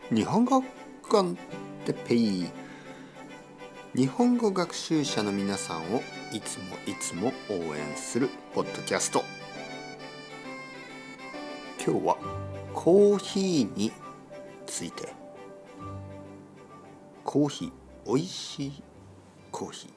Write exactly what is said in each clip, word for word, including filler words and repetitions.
日本語コンテッペイ。日本語学習者の皆さんをいつもいつも応援するポッドキャスト。今日はコーヒーについて。コーヒー、おいしいコーヒー。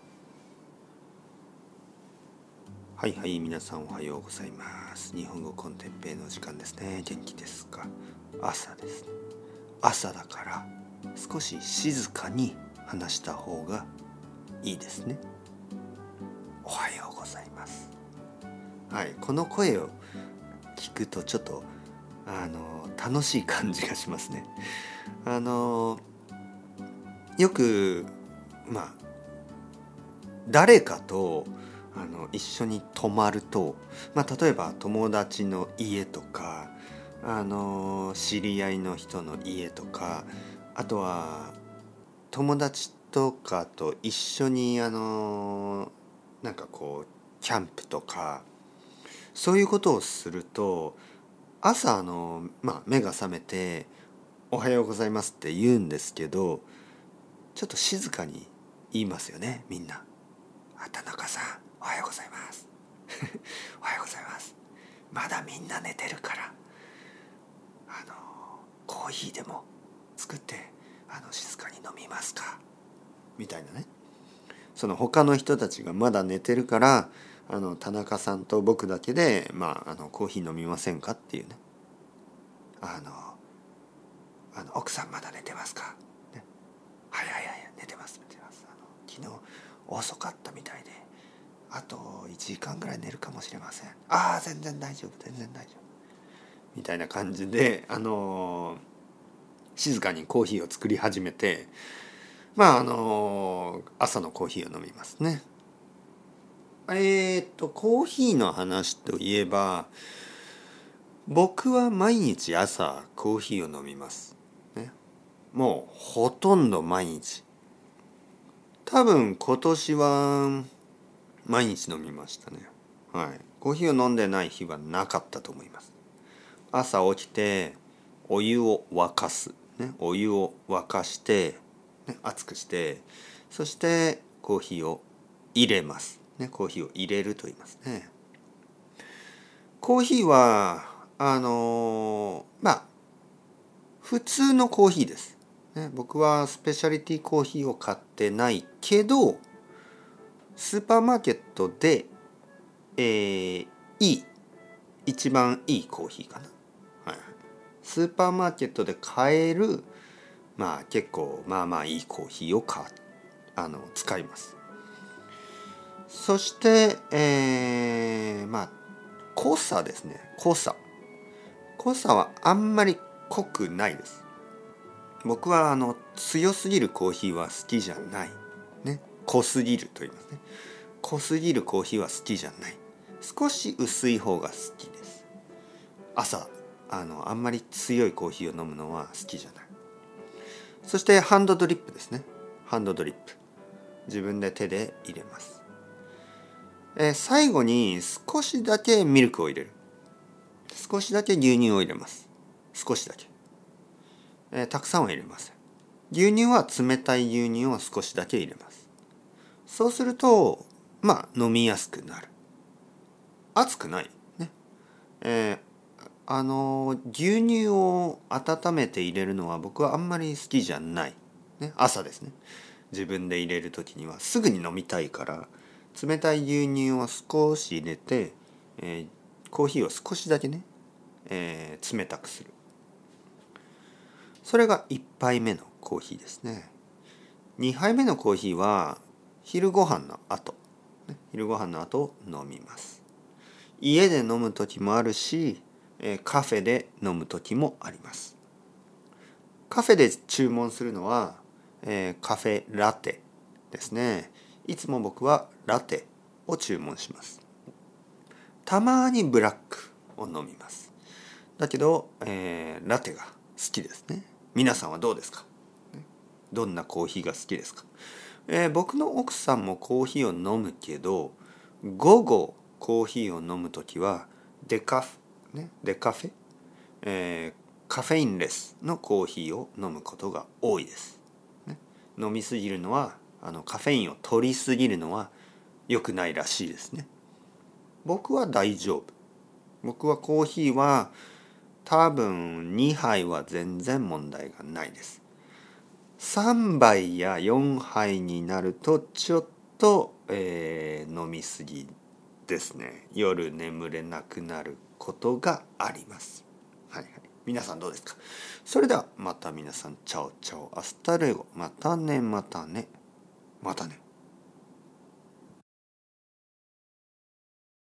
はいはい、皆さんおはようございます。日本語コンテッペイの時間ですね。元気ですか？朝です。朝だから少し静かに話した方がいいですね。おはようございます。はい、この声を聞くとちょっとあの楽しい感じがしますね。あのよくまあ誰かとあの一緒に泊まると、まあ、例えば友達の家とかあの知り合いの人の家とか、あとは友達とかと一緒にあのなんかこうキャンプとかそういうことをすると、朝あの、まあ、目が覚めておはようございますって言うんですけど、ちょっと静かに言いますよね、みんな。あ、田中さんおはようございますおはようございます、まだみんな寝てるからあのコーヒーでも作ってあの静かに飲みますかみたいなね。その他の人たちがまだ寝てるからあの田中さんと僕だけで、まあ、あのコーヒー飲みませんかっていうね。あのあの奥さんまだ寝てますか、ね、はいはいはい寝てます寝てます。あの昨日遅かったみたいであといちじかんぐらい寝るかもしれません。ああ全然大丈夫全然大丈夫みたいな感じで、あの静かにコーヒーを作り始めて、まああの朝のコーヒーを飲みますね。えー、っとコーヒーの話といえば、僕は毎日朝コーヒーを飲みます、ね、もうほとんど毎日。多分今年は毎日飲みましたね。はい、コーヒーを飲んでない日はなかったと思います。朝起きてお湯を沸かす、ね、お湯を沸かして、ね、熱くして、そしてコーヒーを入れます、ね、コーヒーを入れると言いますね。コーヒーはあのー、まあ普通のコーヒーです、ね、僕はスペシャリティコーヒーを買ってないけど、スーパーマーケットで、えー、いい一番いいコーヒーかな、はい、スーパーマーケットで買える、まあ結構まあまあいいコーヒーを買あの使います。そして、えー、まあ濃さですね。濃さ濃さはあんまり濃くないです。僕はあの強すぎるコーヒーは好きじゃないね。濃すぎると言いますね。濃すぎるコーヒーは好きじゃない。少し薄い方が好きです。朝あのあんまり強いコーヒーを飲むのは好きじゃない。そしてハンドドリップですね。ハンドドリップ自分で手で入れます。えー、最後に少しだけミルクを入れる。少しだけ牛乳を入れます。少しだけ、えー、たくさんは入れません。牛乳は冷たい牛乳を少しだけ入れます。そうするとまあ飲みやすくなる。熱くないね。えーあの牛乳を温めて入れるのは僕はあんまり好きじゃない、ね、朝ですね。自分で入れる時にはすぐに飲みたいから冷たい牛乳を少し入れて、えー、コーヒーを少しだけね、えー、冷たくする。それがいっぱいめのコーヒーですね。にはいめのコーヒーは昼ご飯の後、ね、昼ご飯の後飲みます。家で飲む時もあるしカフェで飲む時もあります。カフェで注文するのは、えー、カフェラテですね。いつも僕はラテを注文します。たまにブラックを飲みます。だけど、えー、ラテが好きですね。皆さんはどうですか？どんなコーヒーが好きですか？えー、僕の奥さんもコーヒーを飲むけど、午後コーヒーを飲むときはデカフね、デカフェ、えカフェインレスのコーヒーを飲むことが多いです、ね、飲みすぎるのはあのカフェインを取りすぎるのは良くないらしいですね。僕は大丈夫。僕はコーヒーは多分にはいは全然問題がないです。さんばいやよんはいになるとちょっと、えー、飲みすぎですね。夜眠れなくなることがあります。はいはい。皆さんどうですか？それではまた皆さん、チャオチャオアスタレゴ。またねまたねまたね。